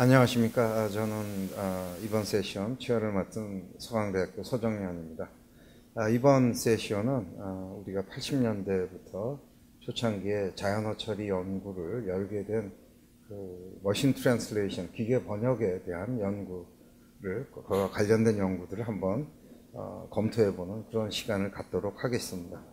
안녕하십니까. 저는 이번 세션 취하를 맡은 서강대학교 서정연입니다. 이번 세션은 우리가 80년대부터 초창기에 자연어 처리 연구를 열게 된 머신 트랜슬레이션, 기계 번역에 대한 연구를, 그와 관련된 연구들을 한번 검토해보는 그런 시간을 갖도록 하겠습니다.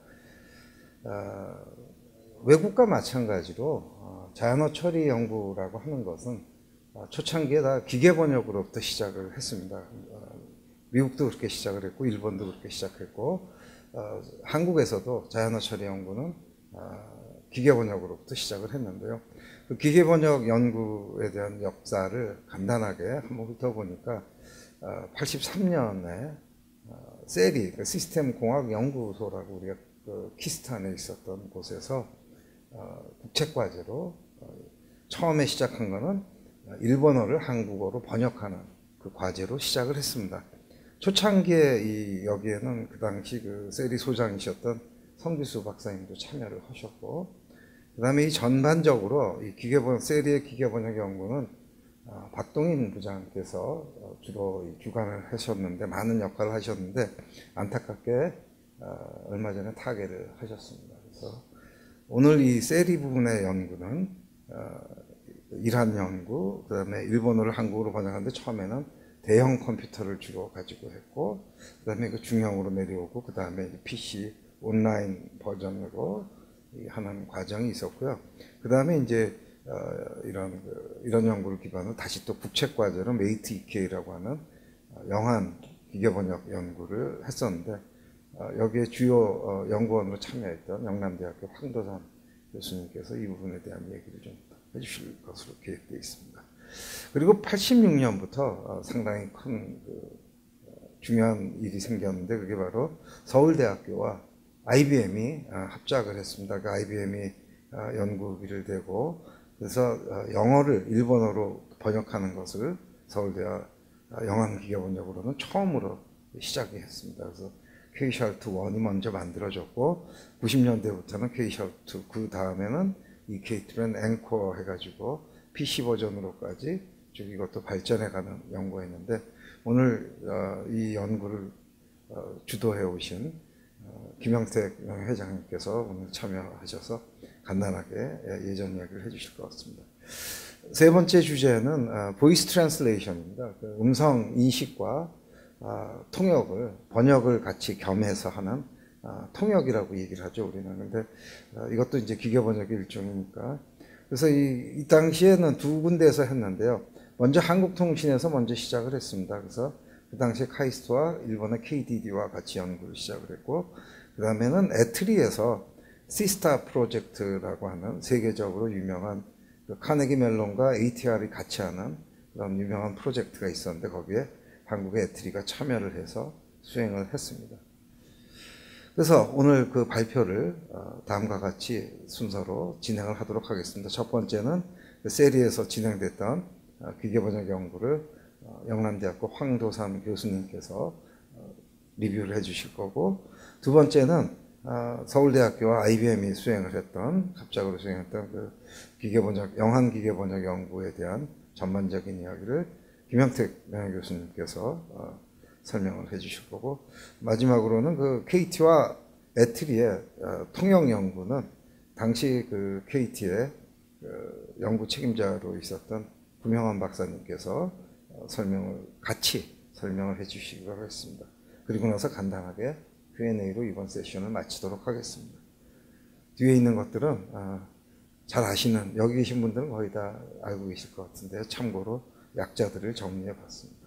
외국과 마찬가지로 자연어 처리 연구라고 하는 것은 초창기에 다 기계 번역으로부터 시작을 했습니다. 미국도 그렇게 시작을 했고 일본도 그렇게 시작했고 한국에서도 자연어 처리 연구는 기계 번역으로부터 시작을 했는데요. 그 기계 번역 연구에 대한 역사를 간단하게 한번 훑어보니까 83년에 세리, 시스템 공학 연구소라고 우리가 키스탄에 있었던 곳에서 국책과제로 처음에 시작한 거는 일본어를 한국어로 번역하는 그 과제로 시작을 했습니다. 초창기에 여기에는 그 당시 세리 소장이셨던 성규수 박사님도 참여를 하셨고, 그 다음에 이 전반적으로 이 세리의 기계번역 연구는 박동인 부장께서 주로 주관을 하셨는데, 많은 역할을 하셨는데, 안타깝게 얼마 전에 타계를 하셨습니다. 그래서 오늘 이 세리 부분의 연구는 이란 연구, 그 다음에 일본어를 한국어로 번역하는데 처음에는 대형 컴퓨터를 주로 가지고 했고, 그 다음에 그 중형으로 내려오고, 그 다음에 PC 온라인 버전으로 하는 과정이 있었고요. 그 다음에 이제 이런 연구를 기반으로 다시 또 국책과제로 메이트 EK라고 하는 영한 기계번역 연구를 했었는데, 여기에 주요 연구원으로 참여했던 영남대학교 황도산 교수님께서 이 부분에 대한 얘기를 좀 해주실 것으로 계획되어 있습니다. 그리고 86년부터 상당히 큰 중요한 일이 생겼는데, 그게 바로 서울대학교와 IBM이 합작을 했습니다. 그 IBM이 연구비를 대고, 그래서 영어를 일본어로 번역하는 것을 서울대와 영한기계번역으로는 처음으로 시작이 했습니다. 그래서 K-SHART-1이 먼저 만들어졌고, 90년대부터는 K-SHART-2, 그 다음에는 EK2는 앵커 해가지고 PC 버전으로까지 쭉 이것도 발전해가는 연구였는데, 오늘 이 연구를 주도해 오신 김영택 회장님께서 오늘 참여하셔서 간단하게 예전 이야기를 해주실 것 같습니다. 세 번째 주제는 보이스 트랜슬레이션입니다. 음성 인식과 번역을 같이 겸해서 하는 통역이라고 얘기를 하죠, 우리는. 근데 이것도 이제 기계 번역의 일종이니까. 그래서 이 당시에는 두 군데에서 했는데요. 먼저 한국통신에서 먼저 시작을 했습니다. 그래서 그 당시에 카이스트와 일본의 KDD와 같이 연구를 시작을 했고, 그 다음에는 애트리에서 시스타 프로젝트라고 하는 세계적으로 유명한 카네기 멜론과 ATR이 같이 하는 그런 유명한 프로젝트가 있었는데, 거기에 한국의 애트리가 참여를 해서 수행을 했습니다. 그래서 오늘 그 발표를 다음과 같이 순서로 진행을 하도록 하겠습니다. 첫 번째는 세리에서 진행됐던 기계번역 연구를 영남대학교 황도삼 교수님께서 리뷰를 해주실 거고, 두 번째는 서울대학교와 IBM이 합작으로 수행했던 영한 기계번역 연구에 대한 전반적인 이야기를 김영택 명예교수님께서 설명을 해주실 거고, 마지막으로는 KT와 애트리의 통역 연구는 당시 KT의 연구 책임자로 있었던 구명환 박사님께서 같이 설명을 해주시기로 하겠습니다. 그리고 나서 간단하게 Q&A로 이번 세션을 마치도록 하겠습니다. 뒤에 있는 것들은 잘 아시는, 여기 계신 분들은 거의 다 알고 계실 것 같은데요. 참고로 약자들을 정리해 봤습니다.